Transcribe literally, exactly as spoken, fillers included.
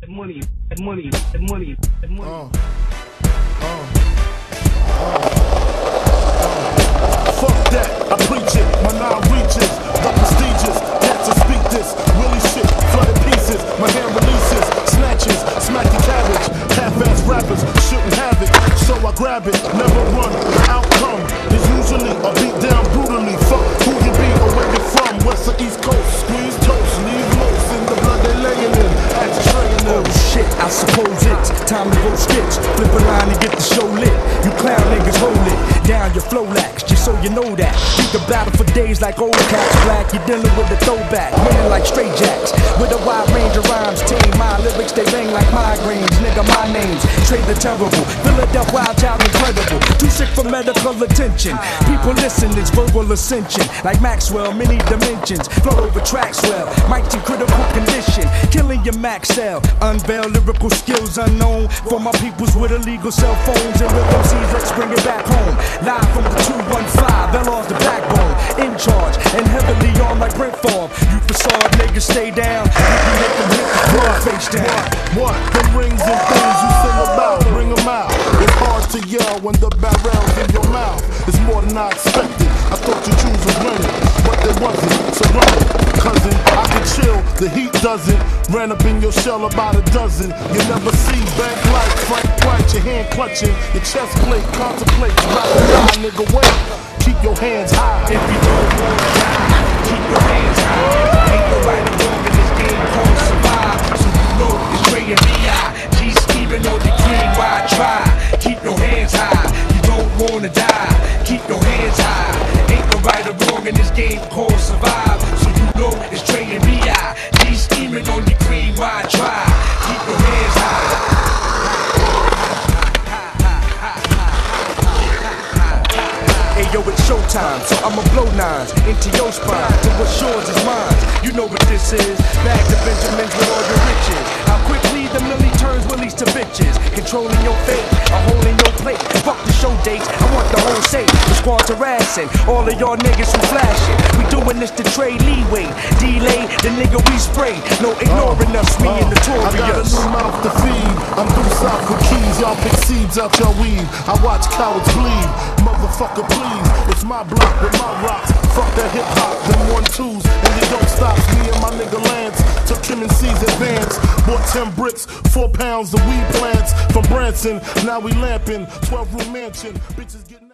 money, that money, that money, that money. Uh, uh, uh, uh. Fuck that, I preach it, my nine reaches, the prestigious, yet to speak this, Willie shit, flooded pieces, my hand releases, snatches, smack the cabbage, half-ass rappers, shouldn't have it, so I grab it, never run, the outcome is usually a beat down brutally, fuck who you be or where you from, west or east coast, squeeze toast, leave loose in the blood they laying in, ask training them. Oh shit, I suppose it's time to go sketch, flip a line and get the show lit, you clown niggas roll it, down your flow lax, just so you know that, you can battle for days like old cats, black, you're dealing with a throwback, winning like straight jacks, with a wide range of rhymes, tame my lyrics, they ring like migraines, nigga my name's Trey the Terrible, Philadelphia wild child incredible, too sick for medical attention, people listen, it's verbal ascension, like Maxwell, many dimensions, flow over tracks well, mics in critical condition, killing your max cell, unveil lyrical skills unknown, for my peoples with illegal cell phones and rhythm C's, let's bring it back home, live from the two one five, L R's the backbone, in charge, and heavily armed like Brent Favre, you facade niggas stay down, you can make them hit the floor face down. What, the rings and things you sing about, bring them out, it's hard to yell when the barrel's in your mouth, it's more than I expected, I thought you choose a winner, but there wasn't, so run it, cousin, I can chill, the heat doesn't, ran up in your shell about a dozen, you never see bank light, Frank White, your hand clutching, your chest plate, contemplate, you ride or die, nigga, wait, keep your hands high, if you don't wanna die, keep your hands high, ain't nobody wrong in this game called survive, so you know it's Dre and B I, G scheming on the king, why try, keep your hands high, you don't wanna die, keep your hands high, ain't nobody wrong in this game called survive, so you know it's Dre and B I, G scheming on the king, why try, keep your hands high. Yo, it's showtime, so I'ma blow nines into your spine, to what's yours is mine. You know what this is, bag the Benjamins with all your riches. How quickly the millie turns willies to bitches, controlling your fate, a hole in your plate. Fuck the show dates, I want the whole safe. The squad's harassing, all of y'all niggas who flashing. We doing this to trade leeway, delay the nigga we spray. No ignoring us, me uh, and notorious. I got a new mouth to feed, I'm due south with keys, y'all pick seeds out your weed. I watch cowards bleed, motherfucker please. It's my block with my rocks. Fuck that hip hop, them one twos, and they don't stop. Me and my nigga Lance took Kim and C's advance. Bought ten bricks, four pounds of weed plants from Branson. Now we lamping, twelve room mansion. Bitches getting